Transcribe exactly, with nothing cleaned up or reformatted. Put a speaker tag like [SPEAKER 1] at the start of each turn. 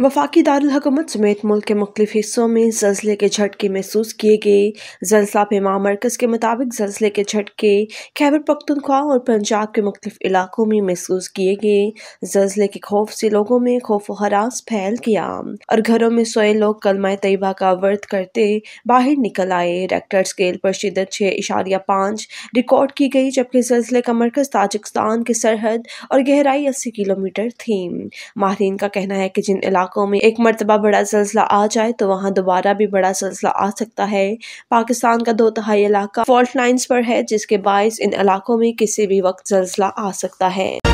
[SPEAKER 1] वफाकी दारुल हुकूमत समेत मुल्क के मुख्तलिफ हिस्सों में ज़ल्ज़ले के झटके महसूस किए गए। ज़ल्ज़ला पैमा मरकज़ के मुताबिक ज़ल्ज़ले के झटके खैबर पख्तूनख्वा और पंजाब के मुख्तलिफ इलाकों में महसूस किए गए। ज़ल्ज़ले के खौफ से लोगों में खौफ व हरास फैल गया और घरों में सोए लोग कलमा तैयबा का वर्द करते बाहर निकल आए। रेक्टर स्केल पर शिद्दत छः इशारिया पाँच रिकॉर्ड की गई, जबकि ज़ल्ज़ले का मरकज़ ताजिकिस्तान की सरहद और गहराई अस्सी किलोमीटर थी। माहिरीन का कहना है कि जिन इलाकों में एक मरतबा बड़ा ज़ल्ज़ला आ जाए तो वहाँ दोबारा भी बड़ा ज़ल्ज़ला आ सकता है। पाकिस्तान का दो तिहाई इलाका फॉल्ट लाइन्स पर है, जिसके बायस इन इलाकों में किसी भी वक्त ज़ल्ज़ला आ सकता है।